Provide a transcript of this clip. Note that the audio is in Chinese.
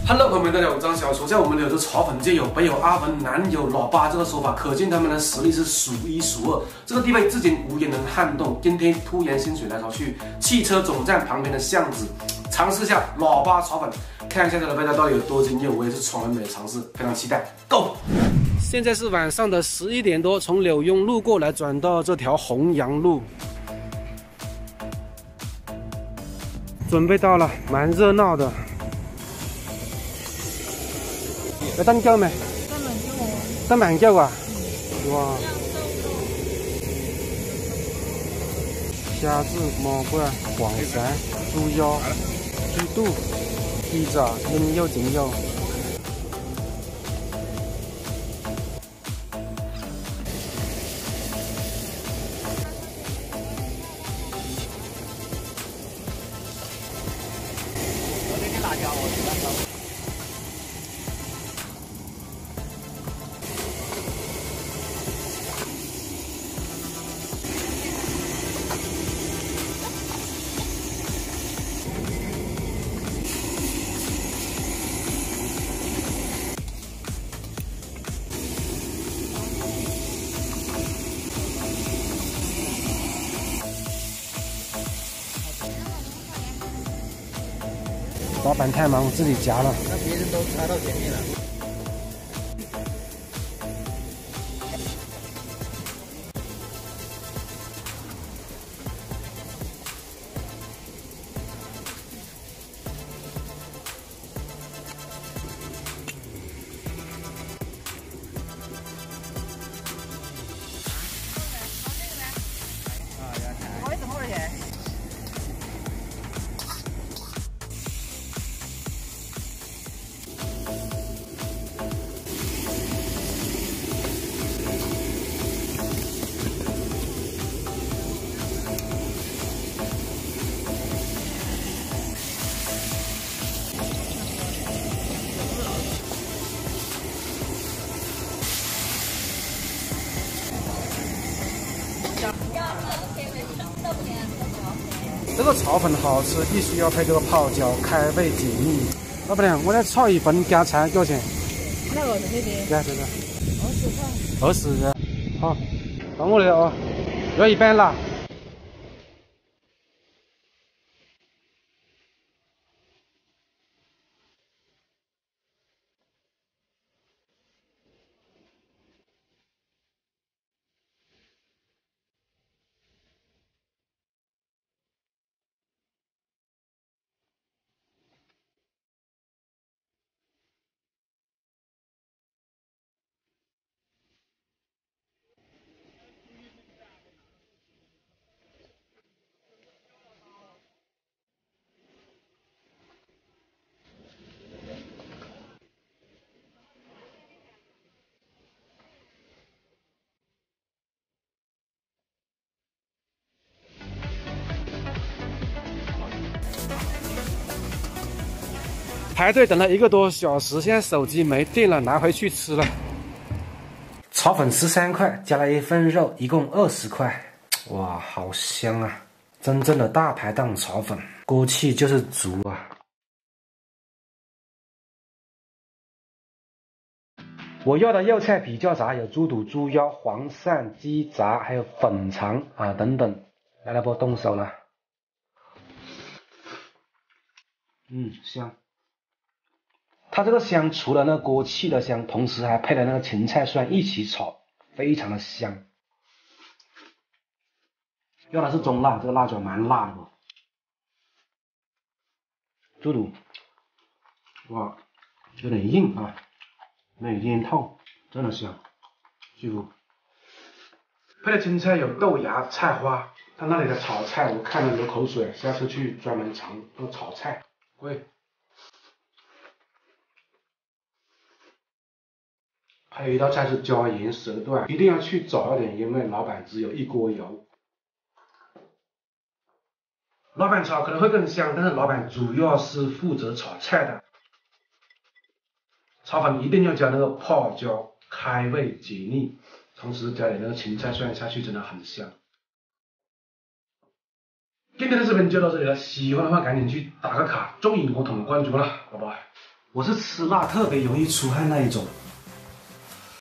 Hello， 朋友们，大家好，我张小厨。在我们柳州炒粉界有北有阿文，南有老八这个说法，可见他们的实力是数一数二。这个地位至今无人能撼动。今天突然心血来潮去汽车总站旁边的巷子，尝试一下老八炒粉，看一下它的味道到底有多惊艳。我也是从来没有尝试，非常期待。Go！ 现在是晚上的11点多，从柳雍路过来转到这条弘阳路，准备到了，蛮热闹的。 有蛋饺没？蛋满饺啊！哇！虾子、蘑菇、黄鳝、猪腰、猪肚、鸡爪、鹰肉、颈肉。 我这个辣椒我知道。 老板太忙，自己夹了。 那别人都插到前面了。我怎么回事？ 这个炒粉好吃，必须要配这个泡椒，开胃解腻。老板娘，我来炒一份加菜多少钱？ 那个那边对对对 20块。 20的。好，到我了啊，要一半辣。 排队等了1个多小时，现在手机没电了，拿回去吃了。炒粉13块，加了1份肉，一共20块。哇，好香啊！真正的大排档炒粉，锅气就是足啊！我要的肉菜比较杂，有猪肚、猪腰、黄鳝、鸡杂，还有粉肠啊等等。来波动手了。香。 它这个香，除了那锅气的香，同时还配了那个芹菜蒜一起炒，非常的香。要的是中辣，这个辣椒蛮辣的。猪肚，哇，有点硬啊，没腌透，真的香，巨苦。配的青菜有豆芽、菜花，他那里的炒菜我看了流口水，下次去专门尝那个炒菜。喂。 还有一道菜是椒盐蛇段，一定要去早一点，因为老板只有1锅油。老板炒可能会更香，但是老板主要是负责炒菜的。炒粉一定要加那个泡椒，开胃解腻，同时加点那个芹菜蒜下去，真的很香。今天的视频就到这里了，喜欢的话赶紧去打个卡，中影火筒关注了，拜拜。 我是吃辣特别容易出汗那一种，